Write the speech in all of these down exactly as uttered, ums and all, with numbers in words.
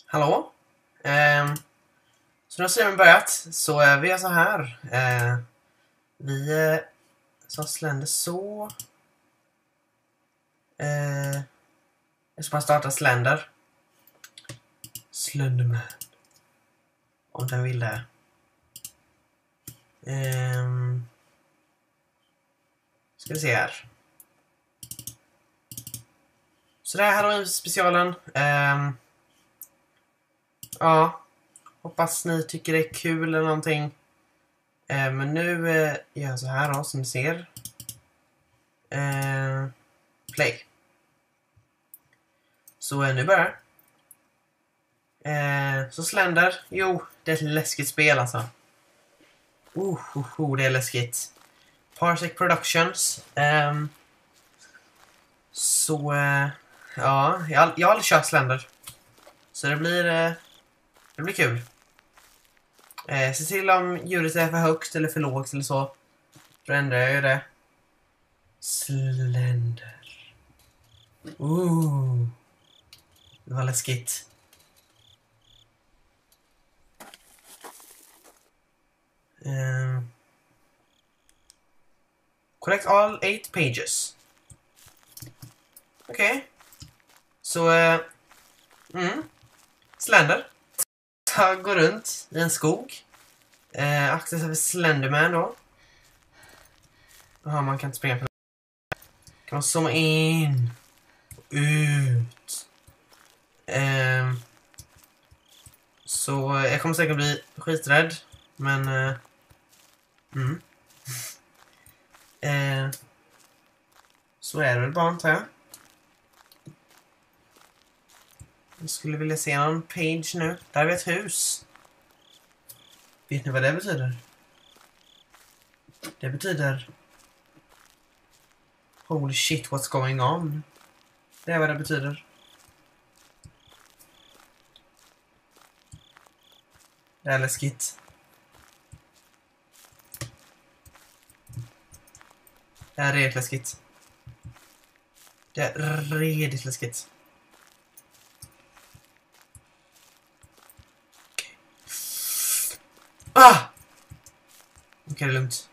Hallå? Eh, så nu har serien börjat. Så eh, vi är så här. Eh, vi eh, så sländer så. Eh, jag ska bara starta sländer. Slenderman. Om den vill det. Eh, ska vi se här. Så det här är specialen. Eh, ja. Hoppas ni tycker det är kul eller någonting. Eh, men nu eh, gör jag så här då, som ni ser. Eh, play. Så eh, nu börjar eh, Så Slender. Jo, det är ett läskigt spel alltså. Oh, oh, oh det är läskigt. Parsec Productions. Eh, så eh, ja, jag, jag har aldrig kört Slender. Så det blir eh, det blir kul. Eh, se till om ljudet är för högt eller för lågt eller så. Då ändrar jag ju det. Slender. Ooh. Det var läskigt. Uh, collect all eight pages. Okej. Okay. Så, uh, mm. Slender. Han går runt i en skog. Uh, akta sig för Slenderman då. Jaha, man kan inte springa på det. Kan man zooma in. Ut. Uh, så jag kommer säkert bli skiträdd. Men... Uh, mm. uh, så är det väl bara, antar jag. Jag skulle vilja se någon page nu. Där har vi ett hus. Vet ni vad det betyder? Det betyder... Holy shit, what's going on? Det är vad det betyder. Det är läskigt. Det är redigt läskigt. Det är redigt läskigt. Ah! Okej, okay, det är lugnt.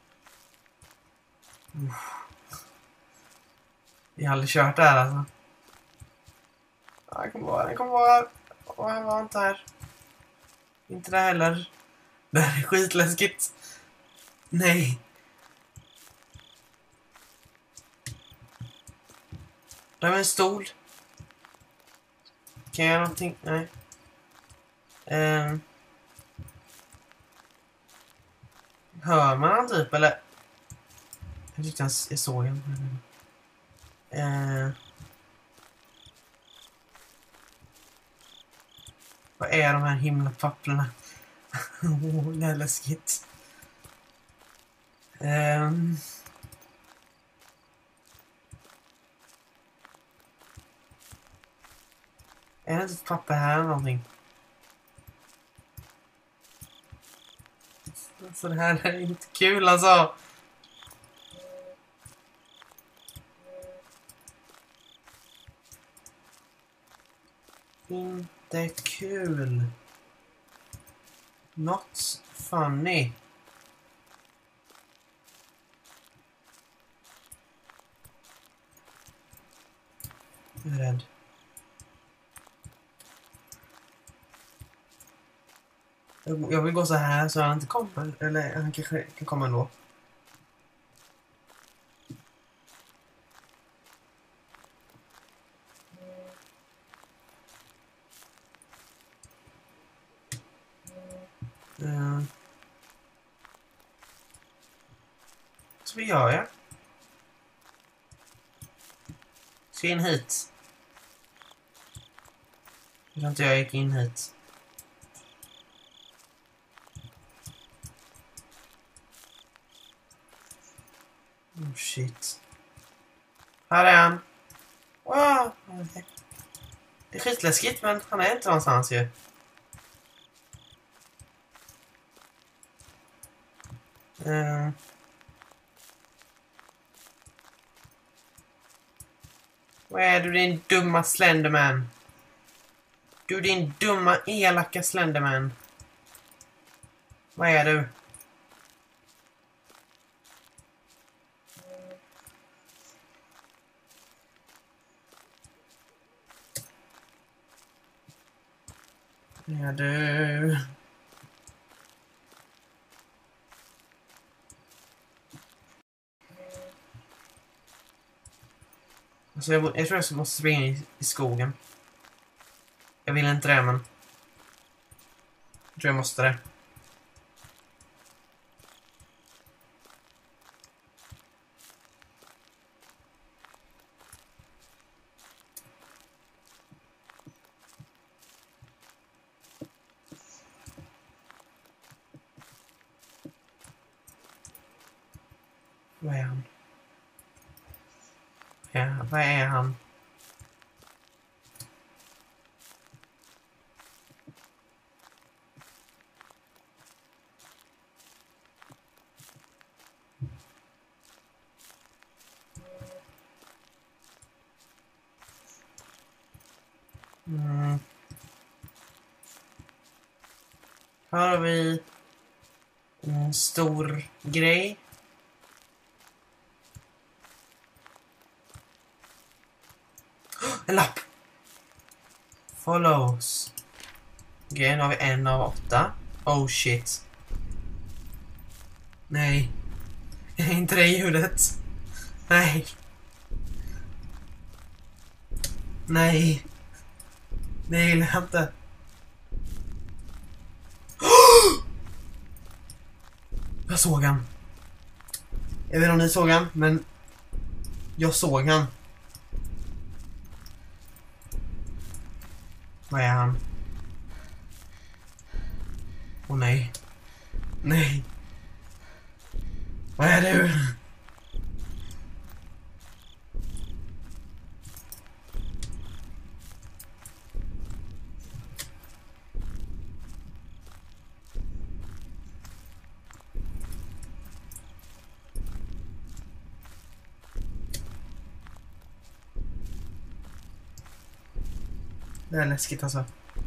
Uff. Jag har aldrig kört det här alltså. Ja, det kommer vara, det kommer vara. Åh, jag var inte här. Inte det heller. Det här är skitläskigt. Nej. Det är en stol. Kan jag göra någonting? Nej. Um. Hör man han typ, eller? Jag tyckte jag såg en. Uh. Vad är de här himlapapperna? Oh, det är läskigt. Um. Är det inte ett papper här eller någonting? Så det här är inte kul alltså. Inte kul. Not funny. Jag är rädd. Jag vill gå så här så han inte kommer. Eller han kanske kan komma ändå. Uh. Så vad gör jag? Ska in hit. Jag tror inte jag gick in hit. Oh shit. Här är han. Wow. Det är skitläskigt, men han är inte någonstans ju. Uh. Vad är du, din dumma Slenderman? Du din dumma elaka Slenderman. Vad är du? Vad är du? Alltså jag, jag tror jag måste springa i, i skogen. Jag vill inte det, men jag tror jag måste det. Vad är han? Ja, vad är han? Mm. Här har vi en stor grej. En lapp! Follows. Okej, nu har vi en av åtta. Oh shit. Nej. Inte det ljudet. Nej. Nej. Det gillar jag inte. Jag såg han. Jag vet inte om ni såg han, men jag såg han. Vad är han? Åh nej. Nej. Vad är du? Det är läskigt alltså.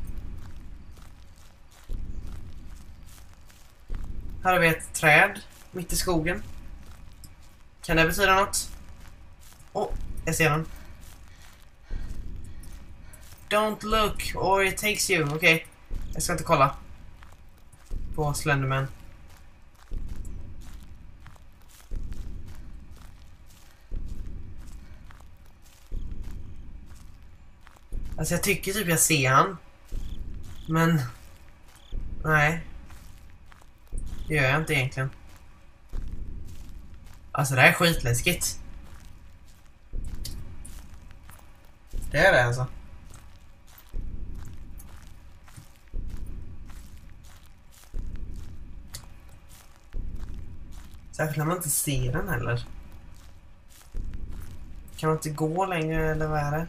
Här har vi ett träd mitt i skogen. Kan det betyda något? Åh, oh, jag ser den. Don't look or it takes you. Okej, okay. Jag ska inte kolla på Slenderman. Alltså jag tycker typ jag ser han. Men nej. Det gör jag inte egentligen. Alltså det här är skitläskigt. Det är det alltså. Särskilt när man inte ser den heller. Kan man inte gå längre eller vad är det?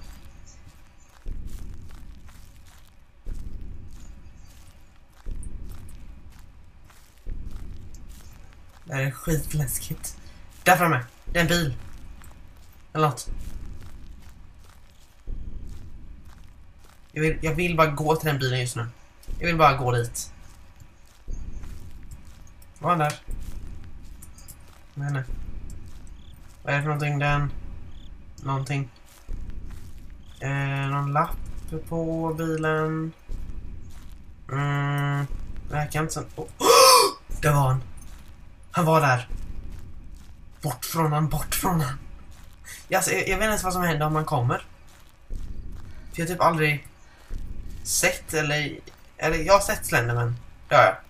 Det här är skitläskigt. Där framme, det är en bil. Eller något. Jag vill, jag vill bara gå till den bilen just nu. Jag vill bara gå dit. Vad är där? Vad är det? Vad är det för någonting den? Någonting. Eh, någon lapp på bilen. Mm, verkar inte som... Oh. Det var han. Han var där. Bort från han, bort från han. Alltså, jag, jag vet inte vad som händer om man kommer. För jag har typ aldrig sett eller... Eller jag har sett Slenderman. Det har jag.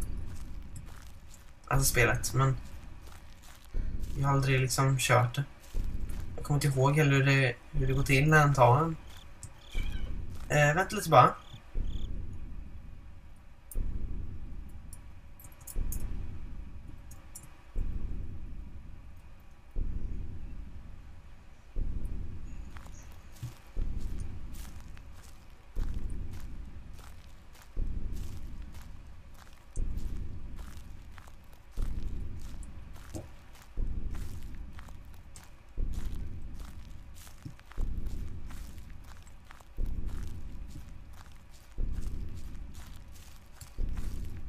Alltså spelet, men... Jag har aldrig liksom kört det. Jag kommer inte ihåg heller hur det, hur det går till när han tar den. Eh, vänta lite bara.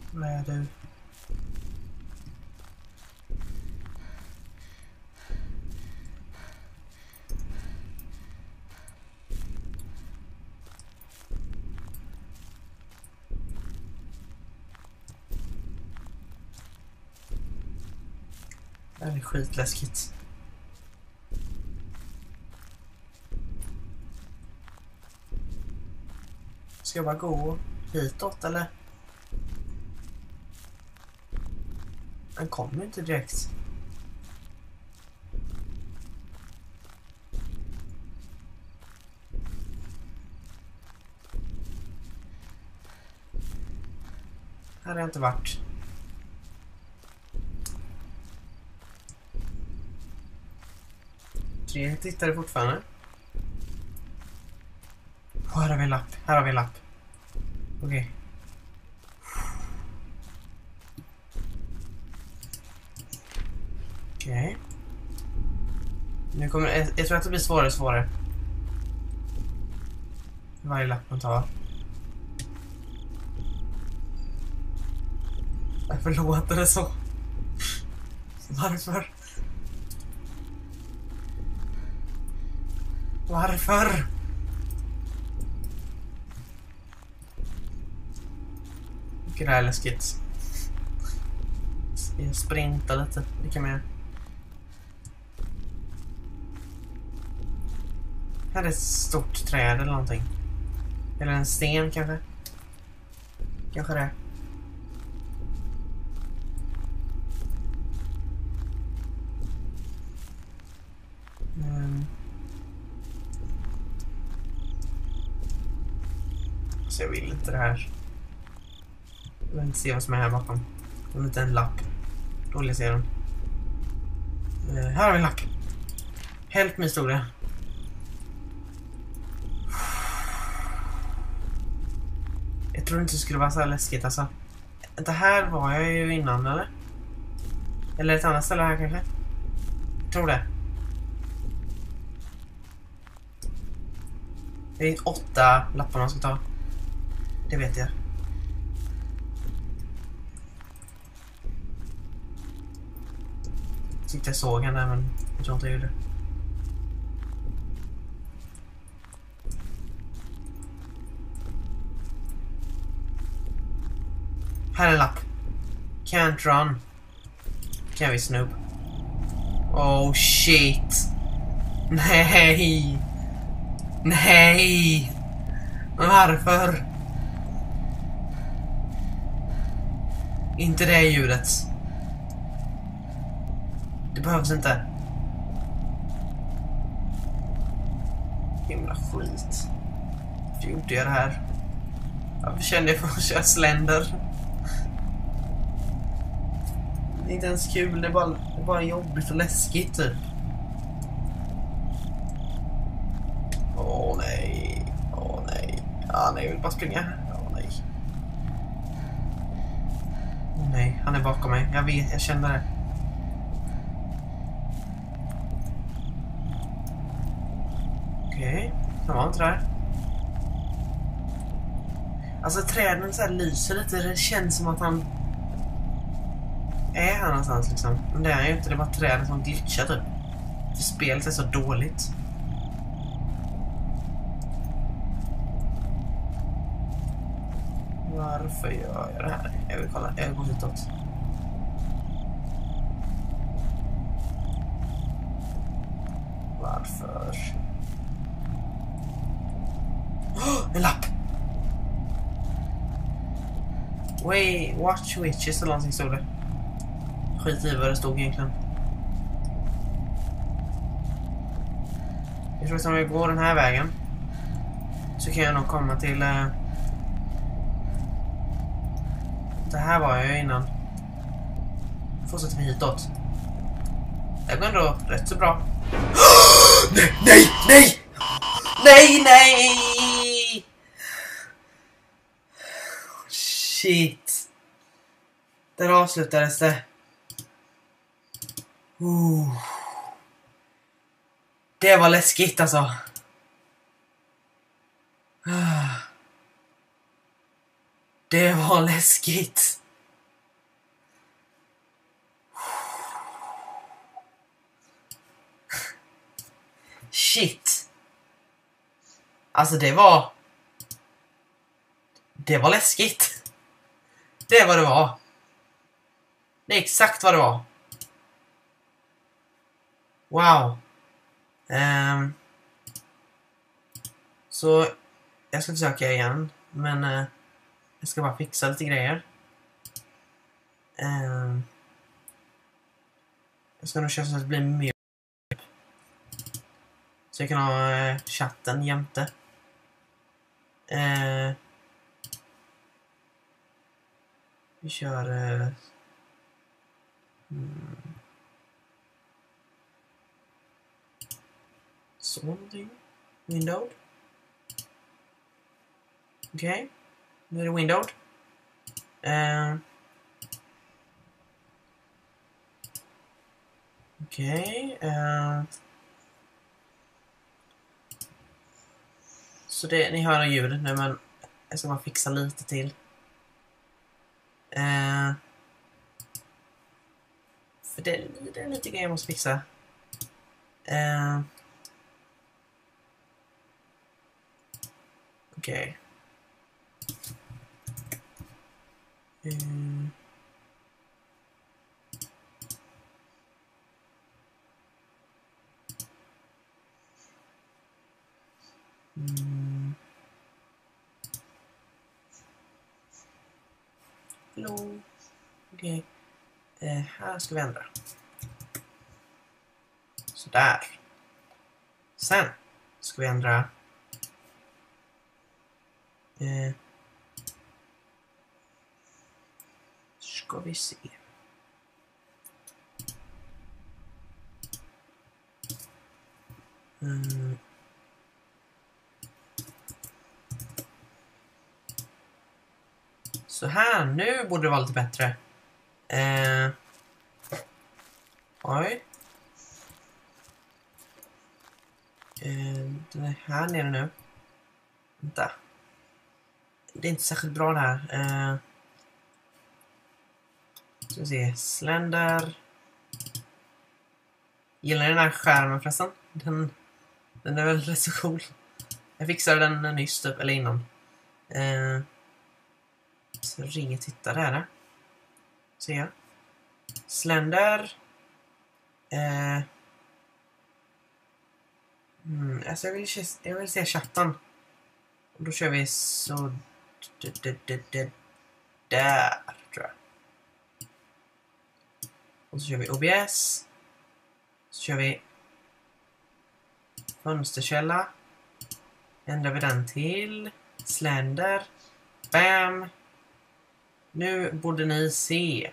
Vad är du? Det här är skitläskigt. Ska jag bara gå hitåt eller? Han kommer inte direkt. Här har jag inte varit. Tre tittare fortfarande. Oh, här har vi en lapp. Här har vi en lapp. Okej. Okay. Okej. Okay. Nu kommer jag, jag tror att det blir svårare och svårare. Varje lapp man tar. Varför låter det så? Varför? Varför? Vilket det här är läskigt. Jag sprintar lite. Det kan man göra. Här är ett stort träd eller någonting. Eller en sten kanske. Kanske det. Mm. Så jag vill inte det här. Jag vill inte se vad som är här bakom. Det är inte en lapp. Då vill jag se den. Uh, här har vi en lapp. Help me stod det. Jag tror inte det skulle vara så här läskigt alltså. Det här var jag ju innan eller? Eller ett annat ställe här kanske? Jag tror det. Det är åtta lappar man ska ta. Det vet jag. Jag tyckte jag såg henne men jag tror inte jag gjorde det. Här är en lapp. Can't run. Can we snoop? Oh shit. Nej. Nej. Varför? Inte det ljudet. Det behövs inte. Himla skit. Varför gjorde jag det här? Varför kände jag för att köra sländer? Det är inte ens kul, det är bara, det är bara jobbigt och läskigt typ. Åh nej, åh nej. Ah, nej, jag vill bara springa. Åh nej. Åh nej, han är bakom mig. Jag vet, jag känner det. Okej, okay. Han var inte där. Alltså träden så här lyser lite, det känns som att han är här någonstans liksom. Men det är ju inte, det är bara träden som glitchar typ. För spelet är så dåligt. Varför gör jag det här? Jag vill kolla, jag går hitåt. Varför? Oh, en lapp! Wait, watch witches eller någonting stod det. Skit i vad det stod egentligen. Jag tror att om jag går den här vägen så kan jag nog komma till eh, det här var jag innan. Fortsätter vi hitåt. Det går ändå rätt så bra. Nej, nej, nej! Nej, nej! Shit. Där avslutades det. Uh. Det var läskigt alltså. Det var läskigt. Shit. Alltså det var... Det var läskigt. Det är vad det var. Det är exakt vad det var. Wow. Um, så jag ska försöka igen. Men uh, jag ska bara fixa lite grejer. Um, jag ska nog köra så att det blir mer. Så jag kan ha uh, chatten jämte. Uh, vi kör... Uh, mm. Så någonting. Window. Okej. Okay. Nu är det window. Uh, Okej. Okay. Uh, så det, ni hör ljudet nu, men jag ska bara fixa lite till. Uh, för det, det är lite grejer jag måste fixa. Uh, Okej. Okay. Mm. Mm. Hello. Okej. Okay. Eh, här ska vi ändra. Sådär. Sen ska vi ändra. Eh. Ska vi se. Mm. Så här, nu borde det vara lite bättre. Eh. Oj. Eh, den är här nere nu. Vänta. Det är inte särskilt bra det här. Eh. Ska vi se. Slender. Gillar den här skärmen förresten? Den, den är väl rätt så cool. Jag fixade den nyss typ, eller innan. Eh. Så ringer tittare är det. Ser jag. Slender. Eh. Mm, alltså jag vill, jag vill se chatten. Och då kör vi så... Det, det, det, det, där, tror jag. Och så kör vi O B S. Så kör vi fönsterkälla. Ändrar vi den till Slender. Bam. Nu borde ni se.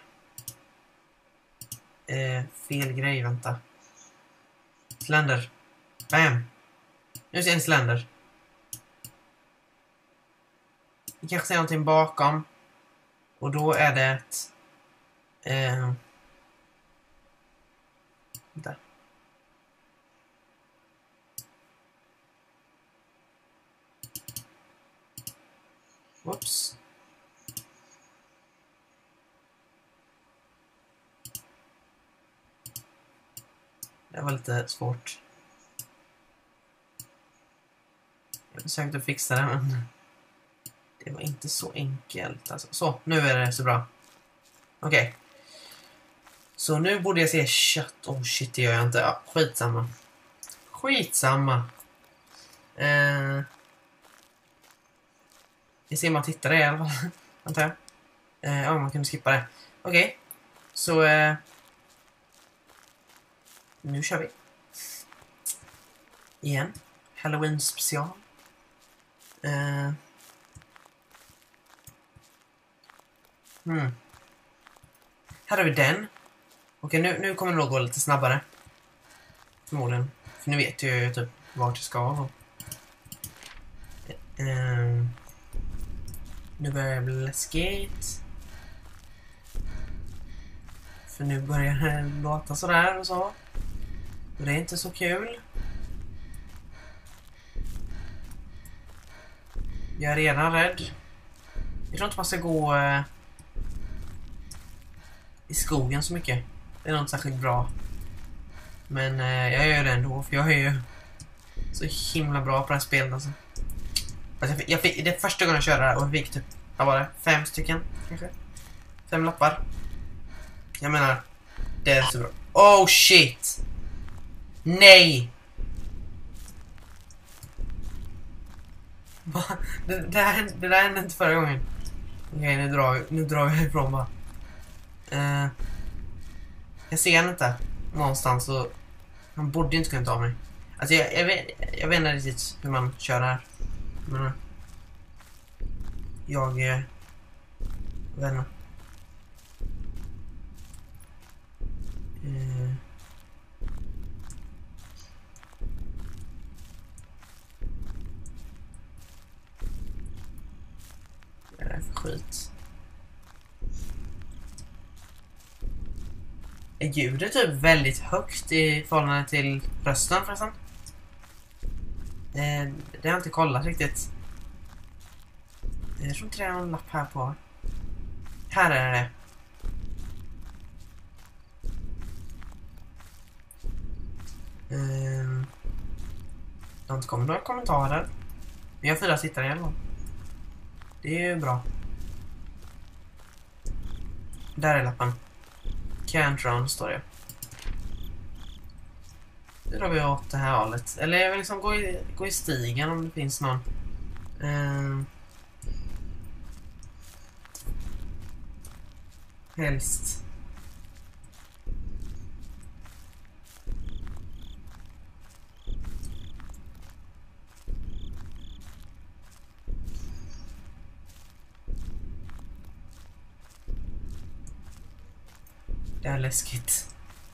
Eh, fel grej, vänta. Slender. Bam. Nu ser en Slender. Vi kanske ser någonting bakom. Och då är det ett... Eh, där. Whoops. Det var lite svårt. Jag försökte fixa det, men det var inte så enkelt. Alltså. Så, nu är det så bra. Okej. Okay. Så nu borde jag se kött. Oh shit, det gör jag inte. Ja, skitsamma. Skitsamma. Eh, jag ser man tittar det i alla fall. Antar jag. Eh, ja, man kan skippa det. Okej. Okay. Så... Eh, nu kör vi. Igen. Halloween special. Uh. Hmm. Här har vi den. Okej, nu, nu kommer det nog gå lite snabbare. Förmodligen. För nu vet jag ju typ vart jag ska. Uh. Nu börjar det bli läskigt. För nu börjar det låta sådär och så. Och det är inte så kul. Jag är redan rädd. Jag tror inte man ska gå eh, i skogen så mycket. Det är nog inte särskilt bra. Men eh, jag gör det ändå, för jag är ju Så himla bra på det här spelet alltså. Alltså jag fick, jag fick, det är första gången jag körde det här och jag fick typ, vad var det? Fem stycken kanske? Fem lappar. Jag menar, det är så bra. Oh shit! Nej! Va? Det, det, här, det där hände inte förra gången. Okej, okay, nu drar, nu drar jag ifrån bara. Uh, jag ser han inte någonstans så han borde inte kunna ta mig. Alltså jag, jag, vet, jag vet inte riktigt hur man kör här. Men jag eh, vet inte. Eh. Det är för skit. Är ljudet typ väldigt högt i förhållande till rösten förresten? Eh, det har jag inte kollat riktigt. Jag tror inte det är någon lapp här på. Här är det. Eh, det har inte kommit några kommentarer. Vi har fyra sittare i alla fall. Det är ju bra. Där är lappen. Can't run står det. Nu drar vi åt det här hållet. Eller jag vill liksom gå i, gå i stigen om det finns någon. Eh, helst. Det är läskigt.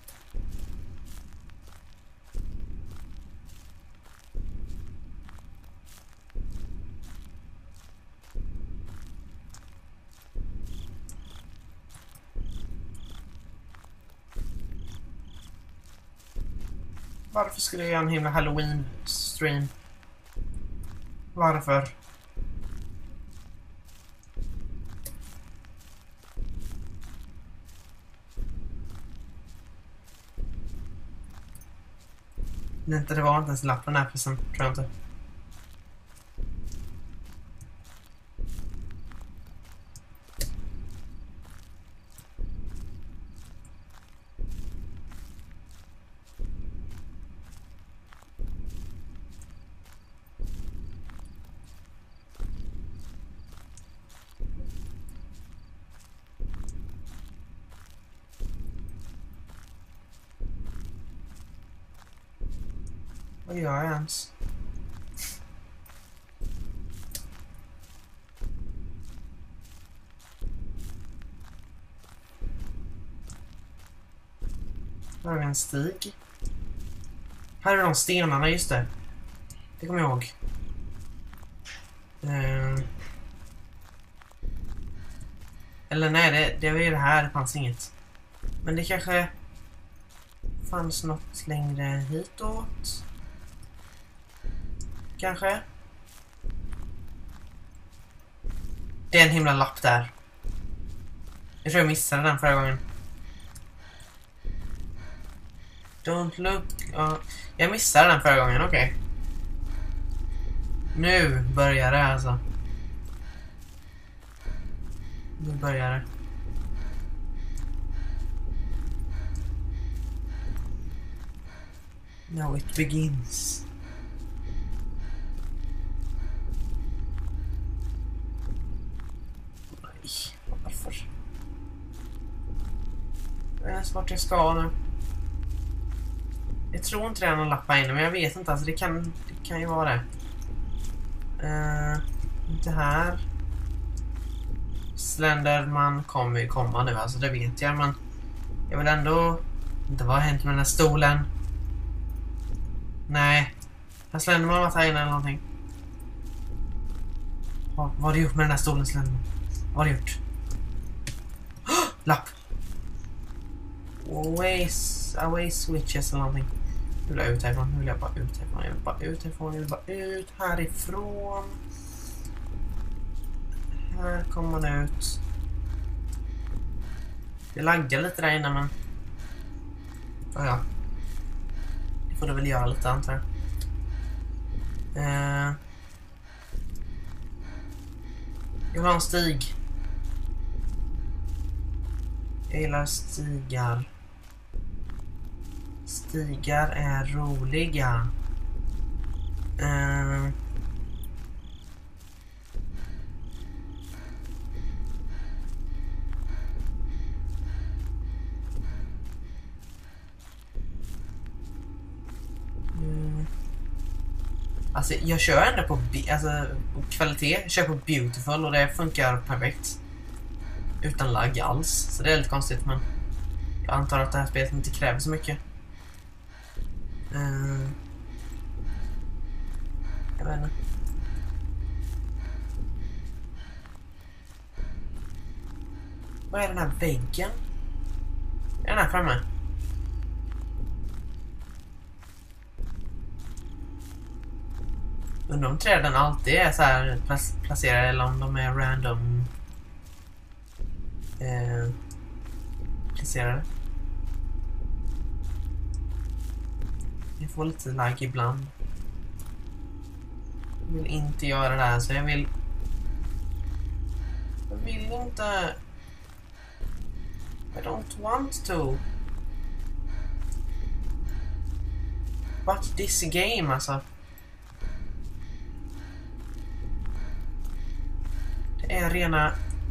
Varför skulle jag göra en himla Halloween-stream? Varför? Det, inte, det var inte ens lappen här pressen, tror jag inte. Vad gör jag ens? Här har vi en stig. Här är de stenarna, just det. Det kommer jag ihåg. Uh. Eller nej, det, det var ju det här, det fanns inget. Men det kanske fanns något längre hitåt. Kanske. Det är en himla lapp där. Jag tror jag missade den förra gången. Don't look. Uh, jag missade den förra gången, okej. Okay. Nu börjar det alltså. Nu börjar det. Now it begins. Nej, varför? Jag vet inte vart jag ska nu. Jag tror inte det är någon lapp här inne, men jag vet inte. Alltså det kan, det kan ju vara det. Uh, inte här. Slenderman kommer ju komma nu, alltså det vet jag, men jag vill ändå inte vad har hänt med den här stolen. Nej. Har Slenderman varit här inne eller någonting? Vad, vad har du gjort med den här stolen, Slenderman? Vad har du gjort? Oh, lapp! Away, away switches eller någonting. Nu vill jag ut härifrån, nu vill jag bara ut härifrån, jag vill bara ut härifrån, jag vill bara ut härifrån. Här kommer man ut. Det laggar lite där inne, men ja, ja. Det får du väl göra lite, antar jag. Uh, jag vill ha en stig. Jag gillar stigar. Stigar är roliga. Uh, Alltså jag kör ändå på, alltså, på kvalitet, jag kör på beautiful och det funkar perfekt. Utan lagg alls, så det är lite konstigt, men jag antar att det här spelet inte kräver så mycket. Uh, jag vet inte. Vad är den här väggen? Är den här framme? Undrar om träden alltid är så här placerade eller om de är random eh, placerade. Jag får lite lag ibland. Jag vill inte göra det här, så jag vill jag vill inte I don't want to. But this game, alltså. Det är rena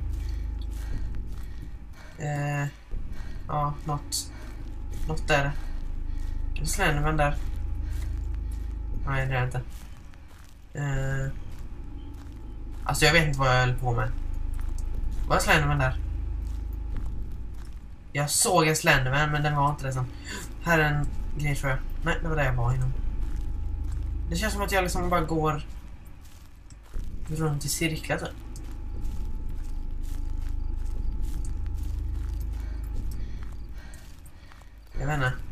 eh, ja, något något där. Det slänger man där. Nej, det är det inte. Eh, alltså jag vet inte vad jag höll på med. Vad slänger man där? Jag såg en Slenderman, men den var inte det som. Här är en grej, tror jag. Nej, det var det jag var innan. Det känns som att jag liksom bara går runt i cirklar typ. Jag vet inte.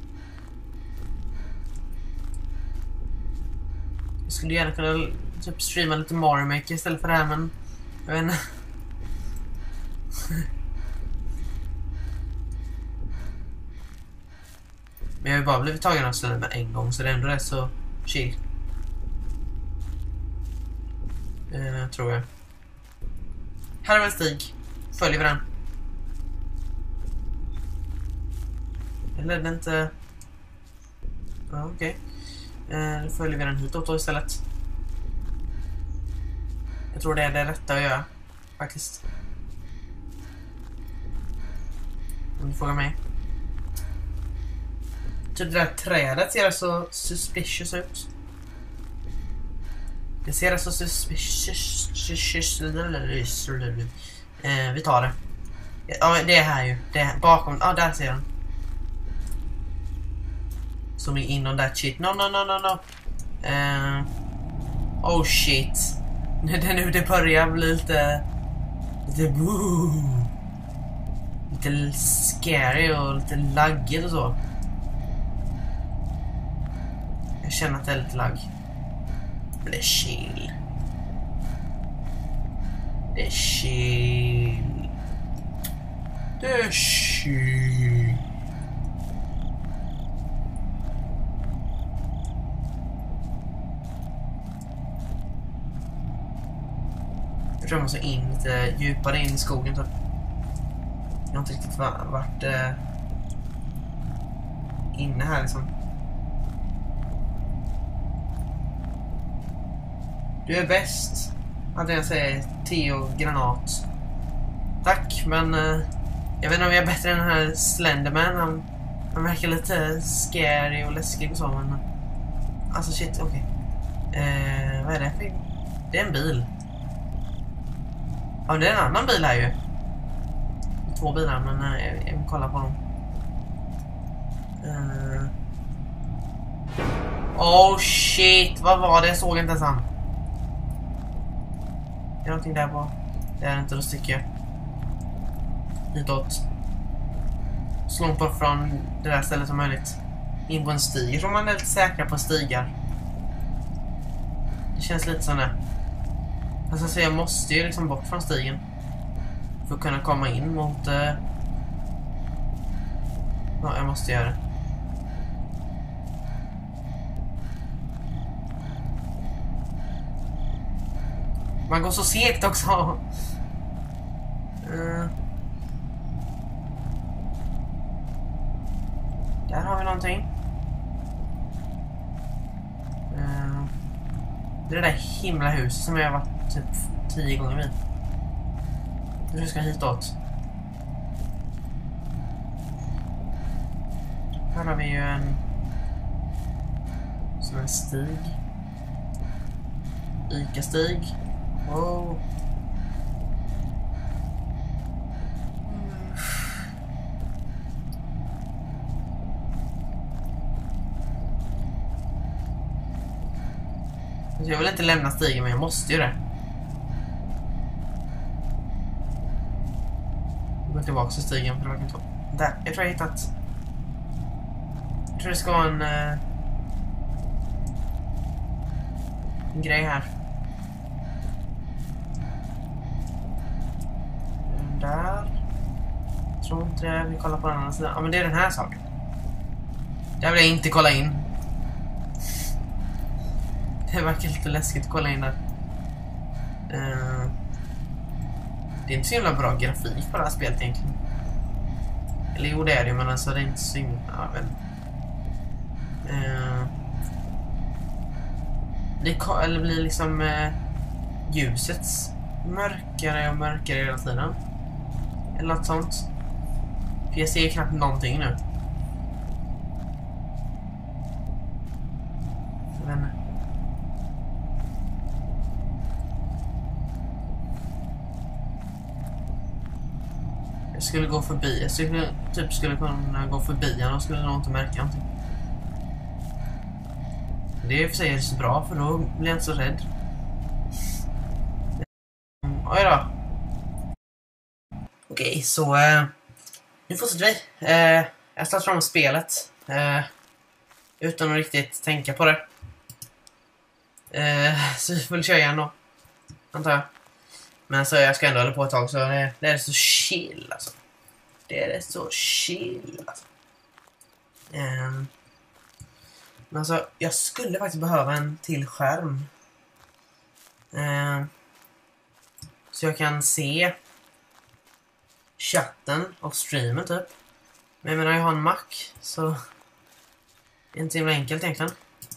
Jag skulle gärna kunna typ streama lite Mario Maker istället för det här, men jag vet inte. Men jag har ju bara blivit tagen av Slenderman en gång, så det är ändå rätt så chill. Eh, tror jag. Här är en stig. Följer vi den. Eller är det inte... Ja, okej. Okay. Eh, då följer vi den hitåt då istället. Jag tror det är det rätta att göra. Faktiskt. Om du frågar mig. Typ det där trädet ser så suspicious ut. Det ser så suspicious. Eh, vi tar det. Ja, det är här ju. Det är bakom. Ja, där ser den. Som är in on that shit. No, no, no, no, no. Uh, oh shit. Det är nu det börjar bli lite... Lite... Woo, lite scary och lite laggigt och så. Jag känner att det är lite lagg. Men det är chill. Det är chill. Det är chill. Jag tror man måste in lite djupare in i skogen typ. Jag har inte riktigt varit eh, inne här liksom. Du är bäst, hade jag säger Theo Granat. Tack, men eh, jag vet inte om jag är bättre än den här Slenderman. Han, han verkar lite scary och läskig och så, men alltså shit, okej. Okay. Eh, vad är det för? Det är en bil. Ja, det är en annan bil här ju. Två bilar, men äh, jag, jag vill kolla på dem. Uh... Oh shit, vad var det? Jag såg inte ens han. Är det någonting där på? Det är inte, då sticker jag. Hitåt. Slumpa från det där stället som möjligt. In på en stig. Om man är lite säker på stigar. Det känns lite sån där. Alltså jag måste ju liksom bort från stigen för att kunna komma in mot... Eh... Ja, jag måste göra det. Man går så segt också. Uh. Där har vi någonting. Uh. Det är det där himla huset som jag har varit typ tio gånger vid. Nu ska jag hitåt. Här har vi ju en som en stig. Ica-stig. Wow. Jag vill inte lämna stigen, men jag måste ju det. Jag går tillbaka till stigen för det verkar inte. Där, jag tror jag har hittat. Jag tror det ska vara en, uh, en grej här. Den där. Jag tror inte det. Vi kollar på den andra sidan. Ja, men det är den här saken. Där vill jag inte kolla in. Det verkar lite läskigt att kolla in där. Uh, det är inte så himla bra grafik på det här spelet egentligen. Eller jo, det är det, men alltså det är inte så himla... Ja, men, uh, det eller blir liksom uh, ljuset mörkare och mörkare hela tiden. Eller något sånt. För jag ser knappt någonting nu. Jag vet inte. Jag skulle gå förbi. Jag skulle, typ skulle kunna gå förbi han och skulle nog inte märka någonting. Det är för sig så bra, för då blir jag inte så rädd. Oj då. Okej, så eh, nu fortsätter vi. Eh, jag startar fram spelet. Eh, utan att riktigt tänka på det. Eh, så vi får köra igen då. Antar jag. Men alltså jag ska ändå hålla på ett tag, så det, det är så chill alltså. Det är så chill alltså. Um, men alltså jag skulle faktiskt behöva en till skärm. Um, så jag kan se chatten och streamen typ. Men jag menar, jag har en Mac, så det är inte så himla enkelt egentligen.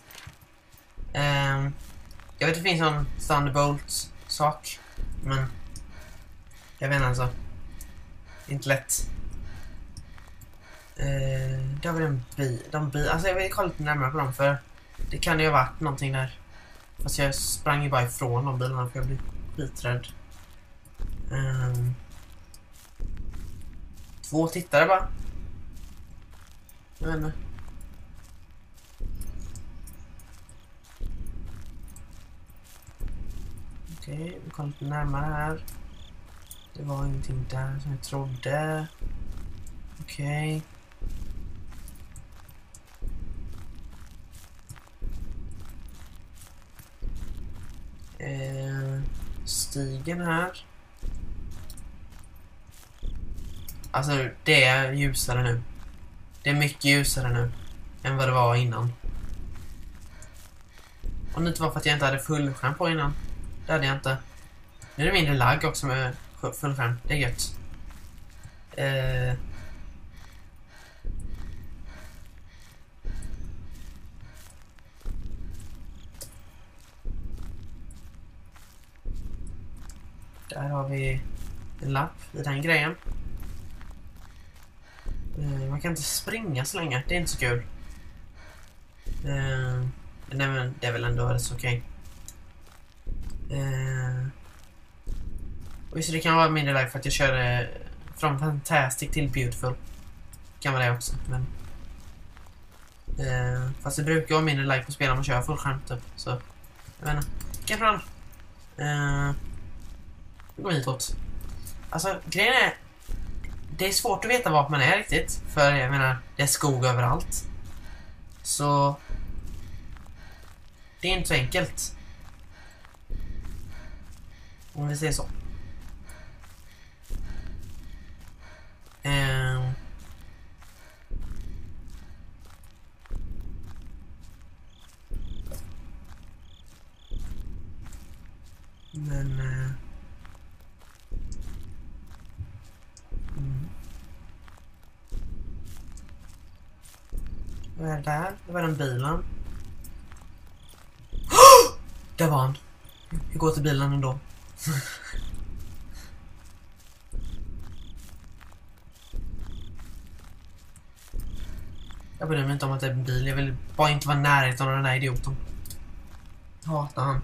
Um, jag vet att det finns en Thunderbolt-sak. Men jag vet inte alltså. Inte lätt. Eh, där var det en bil. De bil. Alltså jag vill kolla lite närmare på dem, för det kan ju ha varit någonting där. Fast jag sprang ju bara ifrån de bilarna för jag blev skiträdd. Um, två tittare bara. Jag vet inte. Okej, vi kollar lite närmare här. Det var ingenting där som jag trodde. Okej. Eh, stigen här. Alltså det är ljusare nu. Det är mycket ljusare nu än vad det var innan. Om det inte var för att jag inte hade fullskärm på innan. Det hade jag inte. Nu är det mindre lagg också med fullskärm. Det är gött. Eh. Där har vi en lapp i den grejen. Eh, man kan inte springa så länge. Det är inte så kul. Eh, men det är väl ändå rätt så okej. Eh, och visst, det kan vara mindre live för att jag kör eh, från Fantastic till Beautiful. Kan vara det också. Men, eh, fast det brukar vara mindre live på spel om man kör fullskärm typ. Så jag vet inte. Kan fram. Eh, vi går hitåt. Alltså grejen är, det är svårt att veta vart man är riktigt. För jag menar, det är skog överallt. Så det är inte så enkelt. Om vi säger så. Um. Men... Eh, mm. Vad är det där? Det var den bilen. Oh! Där var han. Vi går till bilen ändå. Jag bryr mig inte om att det är en bil. Jag vill bara inte vara i närheten av den där idioten. Hatar han.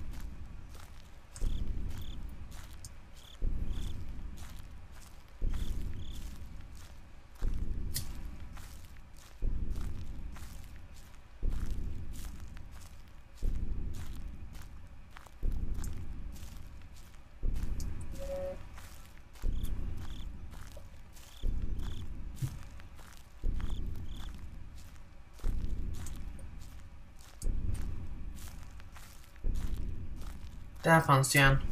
Där fanns ju en.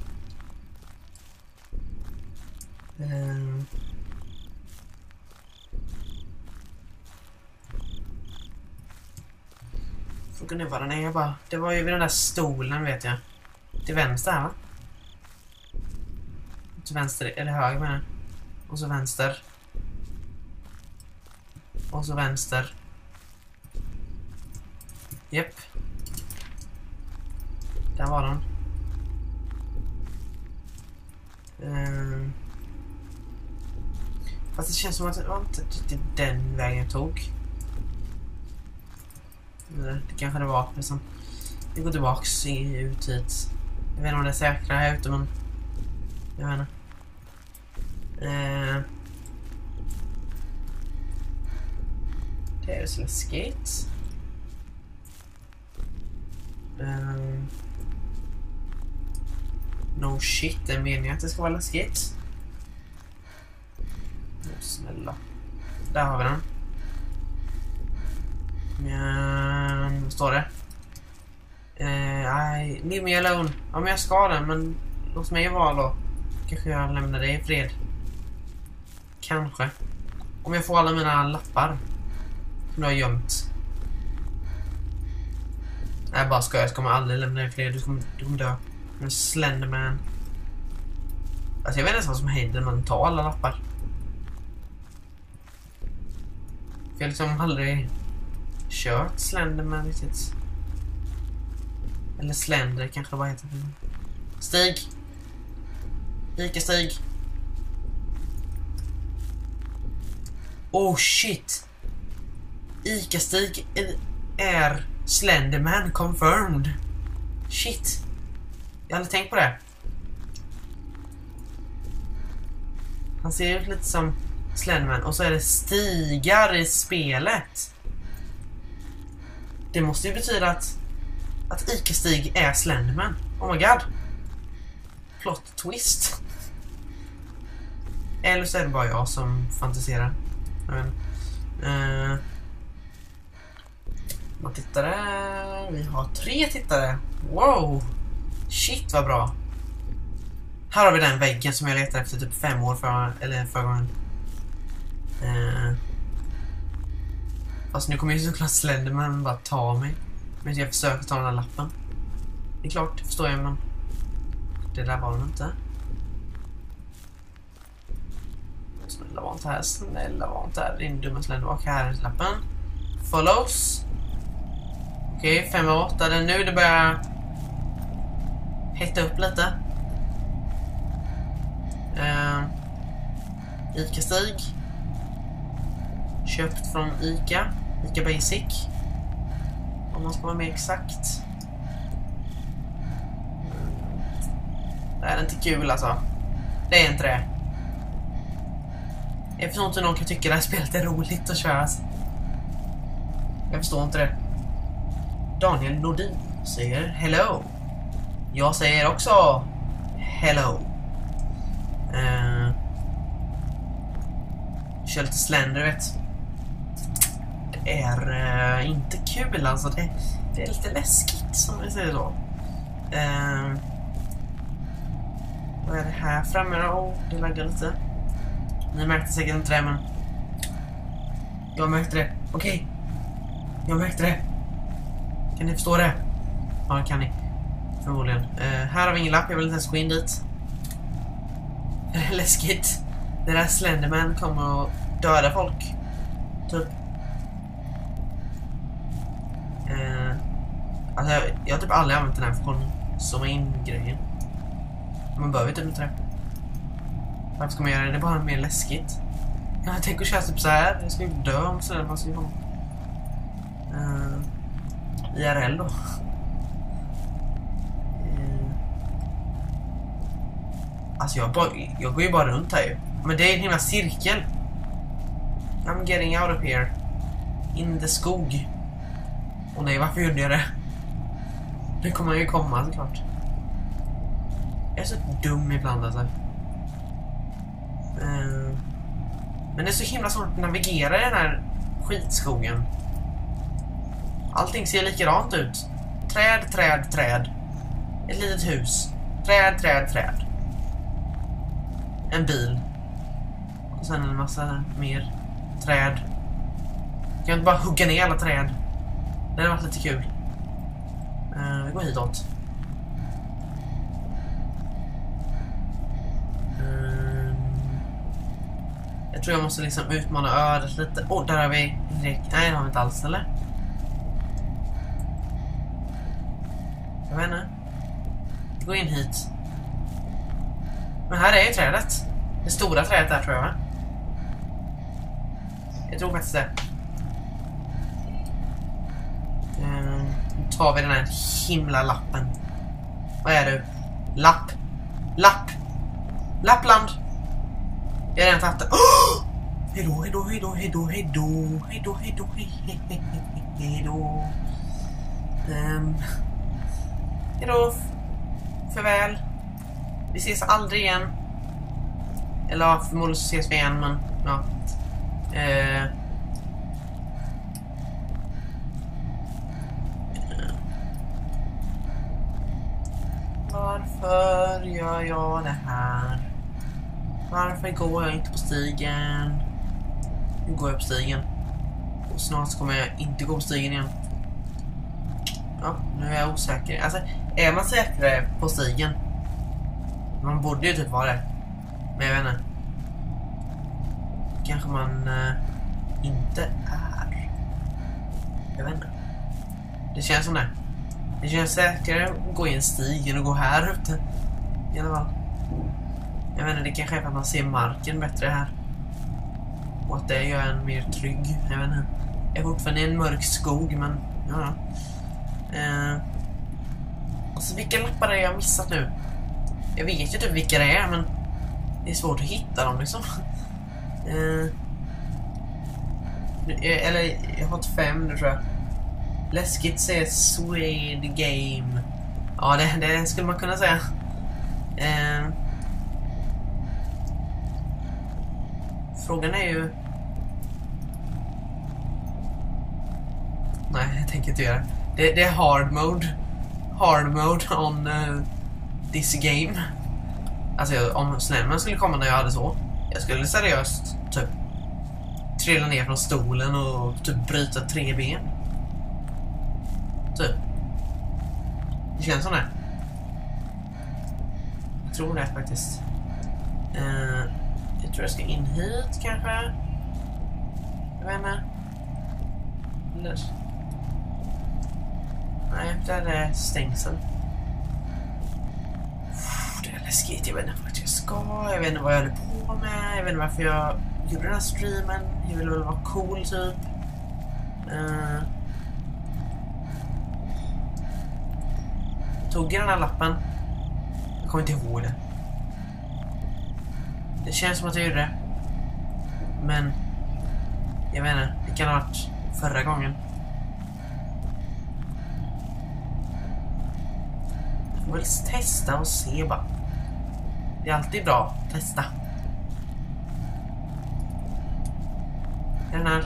Um. Frågan är vad den är bara. Det var ju vid den där stolen vet jag. Till vänster här va? Till vänster, eller höger menar jag. Och så vänster. Och så vänster. Japp. Där var den. Um, fast det känns som att det var inte riktigt den vägen jag tog. Det kanske det var liksom. Vi går tillbaks ut hit. Jag vet inte om det är säkra här ute men jag vet inte. Uh, det är så läskigt. Um, No shit, det är meningen att det ska vara läskigt. Oh, snälla. Där har vi den. Men, vad står det? Eh, I, leave me alone. Ja, men jag ska den, men låt mig vara då. Kanske jag lämnar dig i fred. Kanske. Om jag får alla mina lappar. Som du har gömt. Nej, bara ska jag. Jag kommer aldrig lämna dig i fred. Du kommer, du kommer dö. En Slenderman. Alltså jag vet inte vad som händer när man tar alla lappar. Jag har liksom aldrig kört Slenderman riktigt. Eller Slender kanske det bara heter. Stig. Ica Stig. Oh shit. Ica Stig är Slenderman confirmed. Shit. Jag hade tänkt på det. Han ser ut lite som Slenderman. Och så är det stigar i spelet. Det måste ju betyda att Att Ica Stig är Slenderman. Oh my god. Plot twist. Eller så är det bara jag som fantiserar. Men, uh, man tittare. Vi har tre tittare. Wow. Shit vad bra. Här har vi den väggen som jag letade efter typ fem år för, eller förra gången. Uh, fast nu kommer ju såklart Slenderman bara ta mig. Men jag försöker ta den här lappen. Det är klart, det förstår jag, men det där var den inte. Snälla var inte här, snälla var inte här. Din dumma Slender. Och här är lappen. Follows. Okej, okay, fem och åtta. Det är nu det börjar hetta upp lite. Uh, Ica Stig. Köpt från Ica. Ica Basic. Om man ska vara mer exakt. Det är inte kul alltså. Det är inte det. Jag förstår inte hur någon kan tycka det här spelet är roligt att köra. Jag förstår inte det. Daniel Nordin säger hello. Jag säger också hello. Uh, kör lite Slender, vet. Det är uh, inte kul alltså. Det, det är lite läskigt som jag säger så. Uh, vad är det här framme då? Oh, det laggar lite. Ni märkte säkert inte det, men jag märkte det. Okej. Okay. Jag märkte det. Kan ni förstå det? Ja, kan ni. Förmodligen. Uh, här har vi ingen lapp, jag vill inte ens gå in dit. Läskigt. Det där Slenderman kommer att döda folk. Typ. Uh, alltså jag, jag har typ aldrig använt den här för att zooma in grejen. Man behöver typ inte det. Varför ska man göra det? Det är bara mer läskigt. Jag tänker att köra typ så här. Jag ska ju dö om Slenderman ska komma. Uh, I R L då. Alltså jag, bara, jag går ju bara runt här ju. Men det är en himla cirkel. I'm getting out of here. In the skog. Och nej, varför gjorde jag det? Det kommer ju komma såklart. Jag är så dum ibland alltså. Uh, men det är så himla svårt att navigera i den här skitskogen. Allting ser likadant ut. Träd, träd, träd. Ett litet hus. Träd, träd, träd. En bil. Och sen en massa mer träd. Jag kan inte bara hugga ner alla träd. Det hade varit lite kul. Uh, vi går hitåt. Uh, jag tror jag måste liksom utmana ödet lite. Åh, oh, där har vi... Nej, det har vi inte alls, eller? Jag vet inte. Gå in hit. Men här är ju trädet. Det stora trädet där tror jag, va? Jag tror faktiskt det. Uh, nu tar vi den här himla lappen. Vad är du? Lapp. Lapp. Lappland. Jag har redan tagit det. Oh! Hejdå, hejdå, hejdå, hejdå, hejdå. Hejdå, hejdå, hejdå, hejdå. Um, hejdå. Farväl. Vi ses aldrig igen. Eller ja, förmodligen så ses vi igen, men ja. Eh. Varför gör jag det här? Varför går jag inte på stigen? Nu går jag på stigen. Och snart kommer jag inte gå på stigen igen. Ja, nu är jag osäker. Alltså, är man säkrare på stigen? Man borde ju typ vara det. Men jag vet inte. Kanske man uh, inte är. Jag vet inte. Det känns som det. Det känns säkrare att gå i en stig än att gå här ute. I alla fall. Jag vet inte, det kanske är för att man ser marken bättre här. Och att det gör en mer trygg. Jag vet inte. Jag är fortfarande i en mörk skog, men ja. Uh, alltså vilka lappar är jag missat nu? Jag vet ju typ vilka det är, men det är svårt att hitta dem liksom. Uh, eller jag har ett fem nu tror jag. Läskigt säger Swede Game. Ja, det, det skulle man kunna säga. Uh, frågan är ju... Nej, jag tänker inte göra det. Det är hard mode. Hard mode on uh, this game. Alltså om Slenderman skulle komma när jag hade så. Jag skulle seriöst typ trilla ner från stolen och typ bryta tre ben. Typ. Det känns som det. Jag tror det faktiskt. Uh, jag tror jag ska in hit kanske. Jag vet inte. Eller... Nej, där är stängsel. Det är läskigt, jag vet inte vart jag ska. Jag vet inte vad jag håller på med. Jag vet inte varför jag gjorde den här streamen. Jag ville väl vara cool typ. uh, Tog jag den här lappen? Jag kommer inte ihåg det. Det känns som att jag gjorde det. Men jag vet inte, det kan ha varit förra gången. Jag vill testa och se bara. Det är alltid bra att testa. Är den här?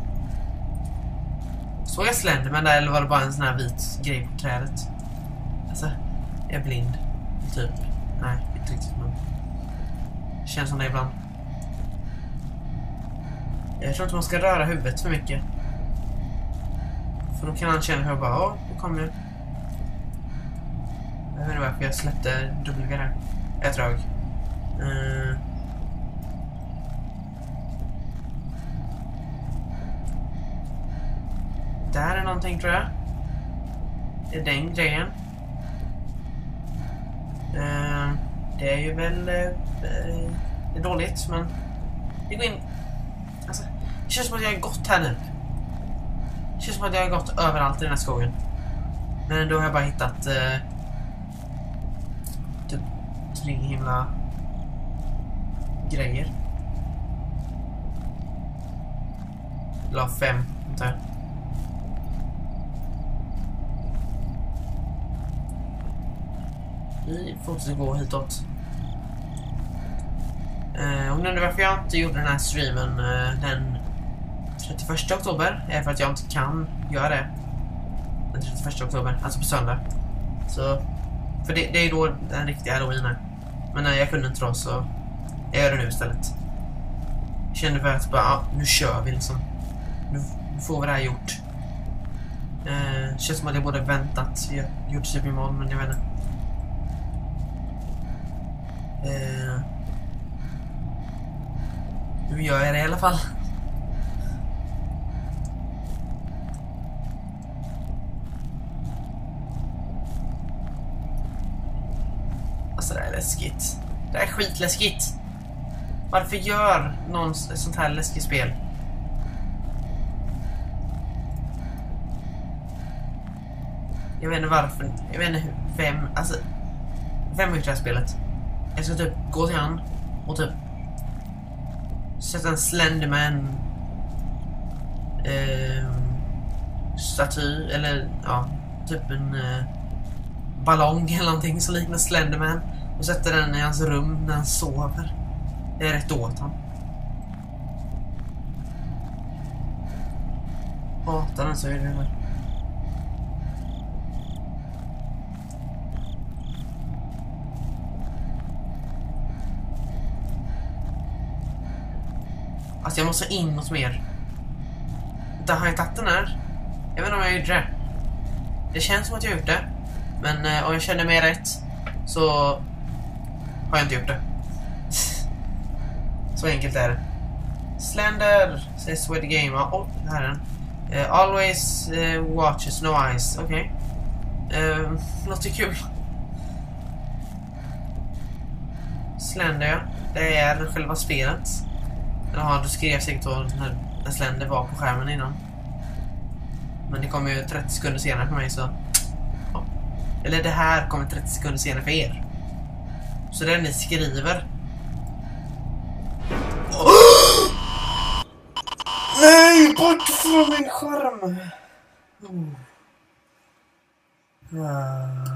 Såg jag Slenderman där eller var det bara en sån här vit grej på trädet? Alltså, jag är blind. Typ. Nej, inte riktigt men. Det känns som det ibland. Jag tror inte man ska röra huvudet för mycket. För då kan han känna hur jag bara, åh, nu kommer jag. Jag vet inte varför jag släppte W där. Ett drag. Uh. Där är någonting tror jag. Det är den grejen. Uh, det är ju väl uh, det är dåligt, men det går in. Alltså, det känns som att jag har gått här nu. Det känns som att jag har gått överallt i den här skogen. Men då har jag bara hittat uh, typ tre himla grejer. Eller fem, inte jag. Vi fortsätter gå hitåt. Eh, och nu undrar varför jag inte gjorde den här streamen eh, den trettioförsta oktober är för att jag inte kan göra det den trettioförsta oktober, alltså på söndag. Så, för det, det är då den riktiga Halloween är. Men nej, jag kunde inte då, så jag gör det nu istället. Jag kände för att bara, ja, nu kör vi liksom. Nu får vi det här gjort. Eh, känns som att jag borde väntat. Jag gjort typ imorgon, men jag vet inte. Eh, nu gör jag det i alla fall. Alltså det här är läskigt. Det här är skitläskigt. Varför gör någon ett sånt här läskigt spel? Jag vet inte varför. Jag vet inte vem. Alltså, vem har gjort det här spelet? Jag ska typ gå till han och typ sätta en Slenderman eh, staty eller ja, typ en eh, ballong eller någonting som liknar Slenderman och sätta den i hans rum när han sover. Det är rätt åt han. Hatar den så är det där. Alltså jag måste in något mer. Där har jag tagit den här. Jag vet inte om jag gjorde det. Det känns som att jag har gjort det. Men eh, om jag känner mig rätt så har jag inte gjort det. Så enkelt är det. Slender, säger Sweaty Game. Åh, oh, här är den. Uh, always uh, watches, no eyes. Okej. Okay. Uh, låter kul. Slender, ja. Det är själva spelet. Ja, du skrev säkert då när, när Slender var på skärmen innan. Men det kommer ju trettio sekunder senare för mig, så ja. Eller det här kommer trettio sekunder senare för er. Så det ni skriver. Oh! Nej, bort från min skärm. Oh. Ah.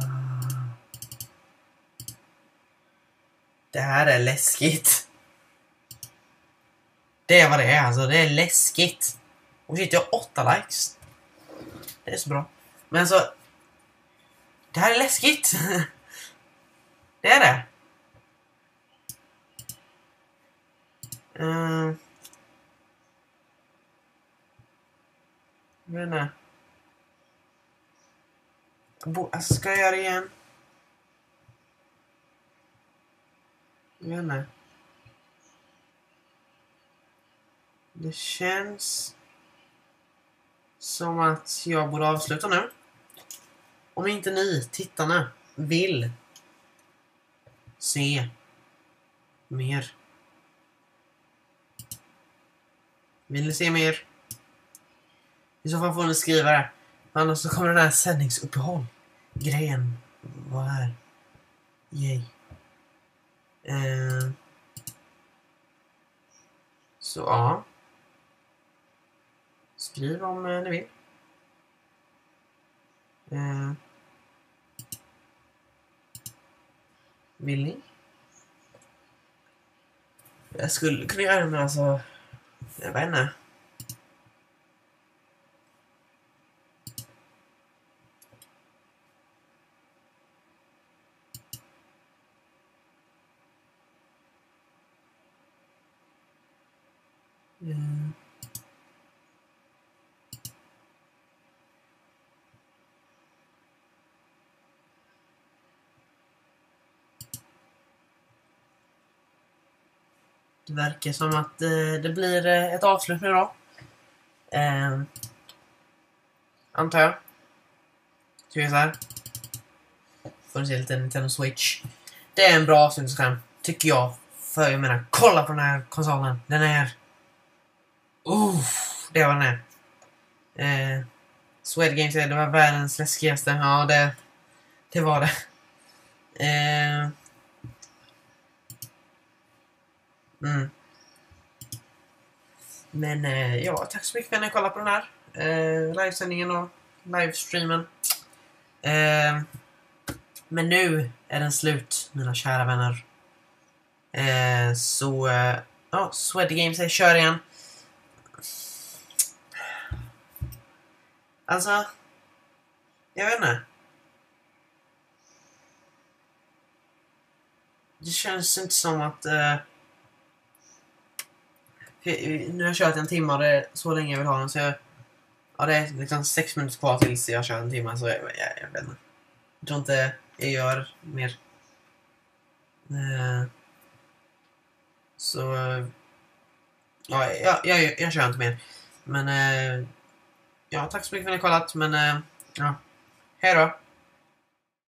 Det här är läskigt. Det är vad det är, alltså. Det är läskigt. Och shit, jag har åtta likes. Det är så bra. Men alltså, det här är läskigt. Det är det. Uh, jag vet inte. Alltså, ska jag göra det igen? Jag vet inte. Det känns som att jag borde avsluta nu. Om inte ni, tittarna, vill se mer. Vill ni se mer? I så fall får ni skriva det. Annars så kommer den här sändningsuppehåll. Grejen. Vad är? Yay. Eh. Så ja. Skriv om eh, ni vill. Eh. Vill ni? Jag skulle kunna göra det, men alltså jag vet inte. Mm. det verkar som att eh, det blir eh, ett avslut nu då. Eh, antar jag. Ska vi se här. Får ni se lite Nintendo Switch. Det är en bra avslutningsskärm, tycker jag. För jag menar, kolla på den här konsolen. Den är... Uff, det var den är. Eh, Swed Games är det var världens läskigaste. Ja, det, det var det. Eh, mm. Men eh, ja, tack så mycket för att ni kollade på den här eh, livesändningen och livestreamen. Eh, men nu är den slut, mina kära vänner. Eh, så, eh, ja, Swed Games är kör igen. Alltså, jag vet inte. Det känns inte som att... Uh, nu har jag kört en timme och det är så länge jag vill ha den. Så jag, ja, det är liksom sex minuter kvar tills jag kör en timme. Så jag, jag, jag vet inte. Jag tror inte jag gör mer. Uh, så... Uh, ja, jag, jag, jag kör inte mer. Men... Uh, ja, tack så mycket för att ni har kollat. Men... Uh, ja, hej då.